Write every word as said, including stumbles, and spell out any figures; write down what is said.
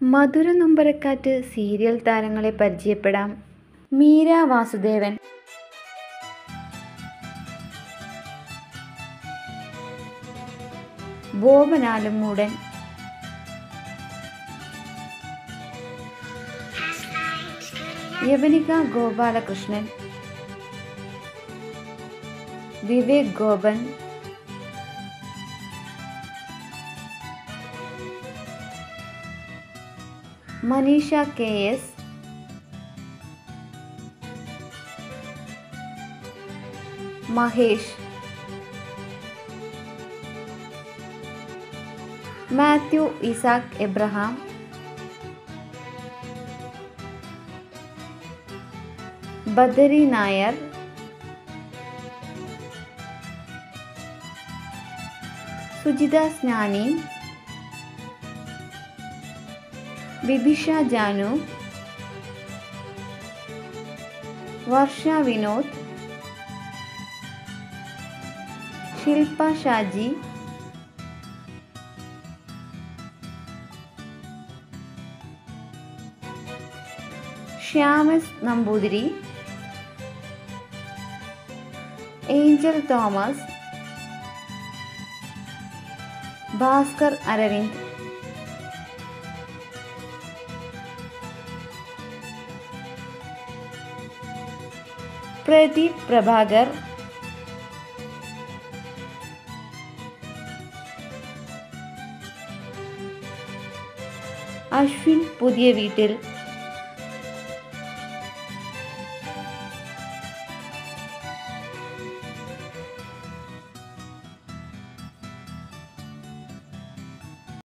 മധുര Nombarakkattu serial താരങ്ങളെ പരിചയപ്പെടാം. Meera Vasudevan, Boban Alummoodan, Yavanika Gopalakrishnan, Vivek Gopan, Manisha K S, Mahesh, Mathew Isaac Abraham, Badri Nair, Sujitha Snani, Vibhisha Janu, Varsha Vinod, Shilpa Shaji, Shyamas Namboothiri, Angel Thomas, Bhaskar Aravind, Pradeep Prabhakar, Ashwin പുതിയ വീട്ടിൽ,